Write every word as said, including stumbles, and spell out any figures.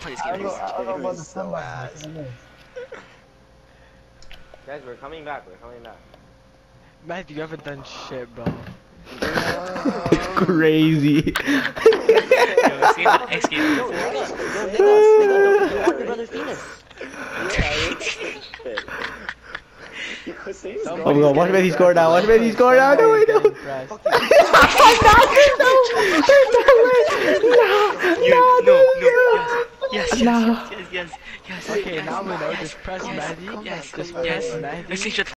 play this I game. don't know, I don't know about the So comeback. ass. Guys, we're coming back. We're coming back. Mahdi, you haven't done shit, bro. Crazy. Yo, let's get the X game. Yo, nigga, yo, nigga, nigga, don't you want your brother's penis? Oh my god, watch Messi score now, watch Messi score now, no way, no! You, no, no, yes, yes, No. yes, yes, yes, yes. Okay, yes, now we know. yes, Just press yes, Mahdi. yes, Just yes. press Mahdi. Let's see.